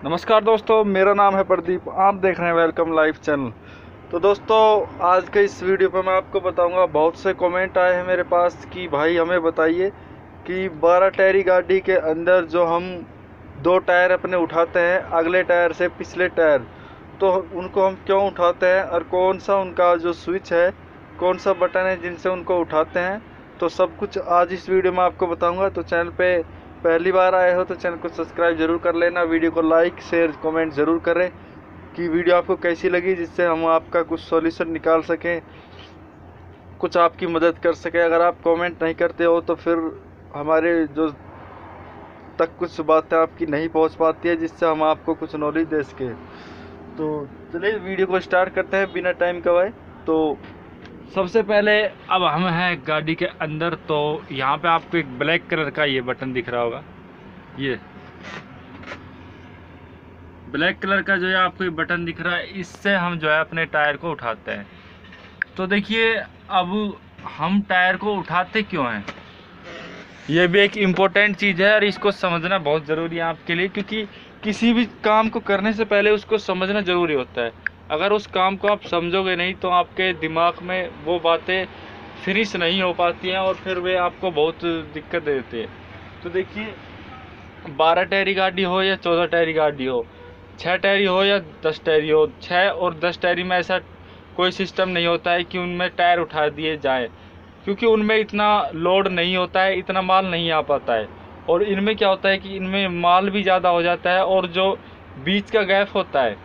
नमस्कार दोस्तों, मेरा नाम है प्रदीप। आप देख रहे हैं वेलकम लाइफ चैनल। तो दोस्तों, आज के इस वीडियो पर मैं आपको बताऊंगा, बहुत से कमेंट आए हैं मेरे पास कि भाई हमें बताइए कि 12 टायरी गाड़ी के अंदर जो हम 2 टायर अपने उठाते हैं अगले टायर से पिछले टायर, तो उनको हम क्यों उठाते हैं और कौन सा उनका जो स्विच है, कौन सा बटन है जिनसे उनको उठाते हैं, तो सब कुछ आज इस वीडियो में आपको बताऊंगा। तो चैनल पे पहली बार आए हो तो चैनल को सब्सक्राइब जरूर कर लेना, वीडियो को लाइक शेयर कमेंट ज़रूर करें कि वीडियो आपको कैसी लगी, जिससे हम आपका कुछ सॉल्यूशन निकाल सकें, कुछ आपकी मदद कर सकें। अगर आप कमेंट नहीं करते हो तो फिर हमारे जो तक कुछ बातें आपकी नहीं पहुंच पाती है, जिससे हम आपको कुछ नॉलेज दे सकें। तो चलिए वीडियो को स्टार्ट करते हैं बिना टाइम गवाए। तो सबसे पहले अब हम हैं गाड़ी के अंदर। तो यहाँ पे आपको एक ब्लैक कलर का ये बटन दिख रहा होगा, ये ब्लैक कलर का जो है आपको ये बटन दिख रहा है, इससे हम जो है अपने टायर को उठाते हैं। तो देखिए, अब हम टायर को उठाते क्यों हैं, ये भी एक इम्पोर्टेंट चीज़ है और इसको समझना बहुत ज़रूरी है आपके लिए, क्योंकि किसी भी काम को करने से पहले उसको समझना ज़रूरी होता है। अगर उस काम को आप समझोगे नहीं तो आपके दिमाग में वो बातें फिनिश नहीं हो पाती हैं और फिर वे आपको बहुत दिक्कत देती है। तो देखिए, 12 टायरी गाड़ी हो या 14 टायरी गाड़ी हो, 6 टायरी हो या 10 टायरी हो, 6 और 10 टायरी में ऐसा कोई सिस्टम नहीं होता है कि उनमें टायर उठा दिए जाएँ, क्योंकि उनमें इतना लोड नहीं होता है, इतना माल नहीं आ पाता है। और इनमें क्या होता है कि इनमें माल भी ज़्यादा हो जाता है और जो बीच का गैप होता है,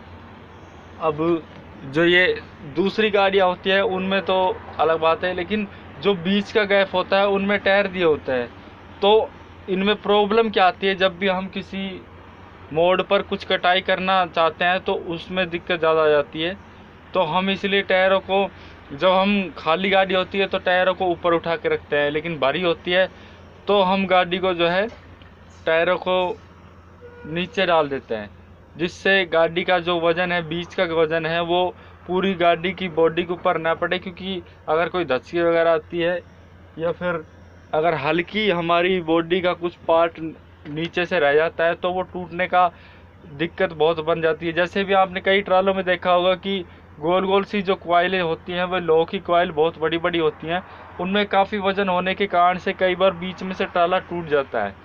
अब जो ये दूसरी गाड़ियाँ होती है उनमें तो अलग बात है, लेकिन जो बीच का गैप होता है उनमें टायर दिए होते हैं। तो इनमें प्रॉब्लम क्या आती है, जब भी हम किसी मोड़ पर कुछ कटाई करना चाहते हैं तो उसमें दिक्कत ज़्यादा आ जाती है। तो हम इसलिए टायरों को, जब हम खाली गाड़ी होती है तो टायरों को ऊपर उठा के रखते हैं, लेकिन भारी होती है तो हम गाड़ी को जो है टायरों को नीचे डाल देते हैं, जिससे गाड़ी का जो वज़न है, बीच का वज़न है, वो पूरी गाड़ी की बॉडी के ऊपर ना पड़े। क्योंकि अगर कोई धक्की वगैरह आती है या फिर अगर हल्की हमारी बॉडी का कुछ पार्ट नीचे से रह जाता है तो वो टूटने का दिक्कत बहुत बन जाती है। जैसे भी आपने कई ट्रालों में देखा होगा कि गोल गोल सी जो क्वाइलें होती हैं, वह लोहे की क्वाइल बहुत बड़ी बड़ी होती हैं, उनमें काफ़ी वज़न होने के कारण से कई बार बीच में से ट्राला टूट जाता है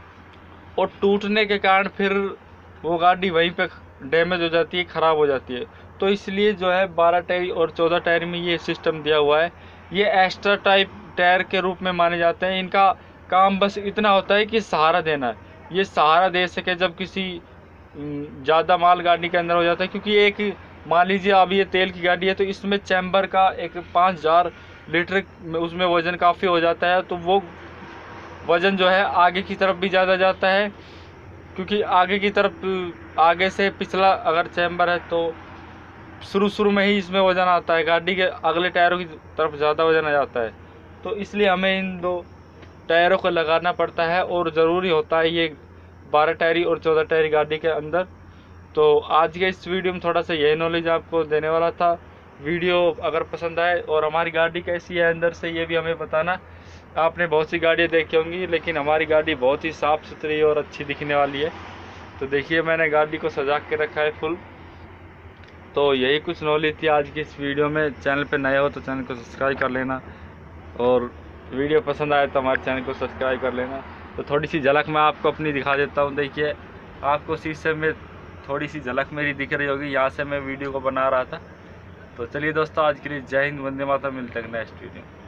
और टूटने के कारण फिर वो गाड़ी वहीं पे डैमेज हो जाती है, ख़राब हो जाती है। तो इसलिए जो है 12 टायर और 14 टायर में ये सिस्टम दिया हुआ है। ये एक्स्ट्रा टाइप टायर के रूप में माने जाते हैं। इनका काम बस इतना होता है कि सहारा देना है, ये सहारा दे सके जब किसी ज़्यादा माल गाड़ी के अंदर हो जाता है। क्योंकि एक मान लीजिए अब ये तेल की गाड़ी है तो इसमें चैम्बर का एक 5000 लीटर उसमें वज़न काफ़ी हो जाता है, तो वो वज़न जो है आगे की तरफ भी ज़्यादा जाता है, क्योंकि आगे की तरफ आगे से पिछला अगर चैम्बर है तो शुरू में ही इसमें वज़न आता है, गाड़ी के अगले टायरों की तरफ ज़्यादा वज़न आ जाता है। तो इसलिए हमें इन 2 टायरों को लगाना पड़ता है और ज़रूरी होता है ये 12 टायरी और 14 टायरी गाड़ी के अंदर। तो आज के इस वीडियो में थोड़ा सा यही नॉलेज आपको देने वाला था। वीडियो अगर पसंद आए और हमारी गाड़ी कैसी है अंदर से ये भी हमें बताना। आपने बहुत सी गाड़ियाँ देखी होंगी, लेकिन हमारी गाड़ी बहुत ही साफ़ सुथरी और अच्छी दिखने वाली है। तो देखिए, मैंने गाड़ी को सजा के रखा है फुल। तो यही कुछ नॉलेज थी आज की इस वीडियो में। चैनल पे नए हो तो चैनल को सब्सक्राइब कर लेना और वीडियो पसंद आए तो हमारे चैनल को सब्सक्राइब कर लेना। तो थोड़ी सी झलक मैं आपको अपनी दिखा देता हूँ। देखिए, आपको शीशे में थोड़ी सी झलक मेरी दिख रही होगी, यहाँ से मैं वीडियो को बना रहा था। तो चलिए दोस्तों, आज के लिए जय हिंद, वंदे मातरम। मिलते हैं नेक्स्ट वीडियो।